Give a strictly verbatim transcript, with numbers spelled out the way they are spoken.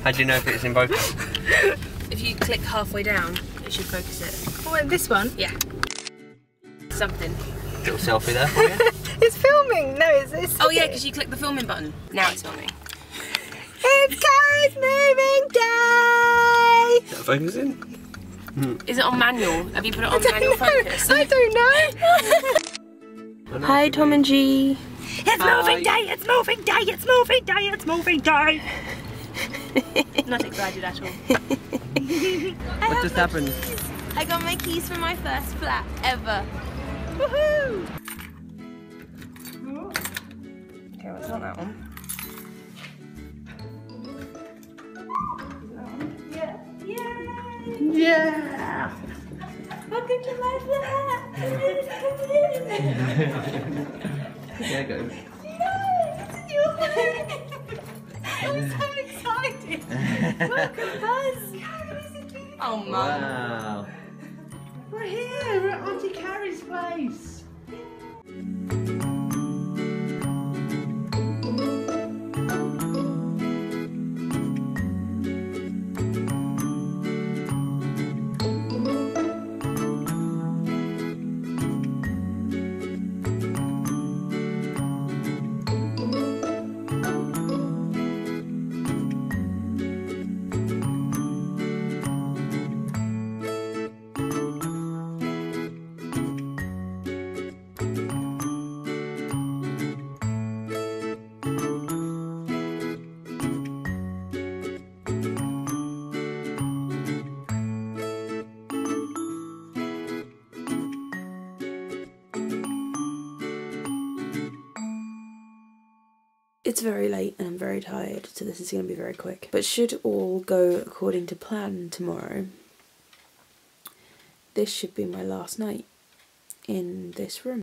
How do you know if it's in both? If you click halfway down, it should focus it. Oh, this one? Yeah. Something. Little selfie there for you. It's filming. No, it's. it's Oh yeah, because you click the filming button. Now it's filming. It's Carrie's moving day. Is that focusing? Is it on manual? Have you put it on I manual don't know. focus? I don't know. Hi, Tom and G. It's Hi. moving day. It's moving day. It's moving day. It's moving day. Not excited at all. What just happened? I got my keys for my first flat ever. Woohoo! Okay, what's on that one? Yeah! Welcome to my flat. There it goes. I'm so excited. Welcome, Buzz. Oh, Mum. Wow. We're here, we're at Auntie Carrie's place. It's very late and I'm very tired, so this is going to be very quick. But should all go according to plan tomorrow, this should be my last night in this room.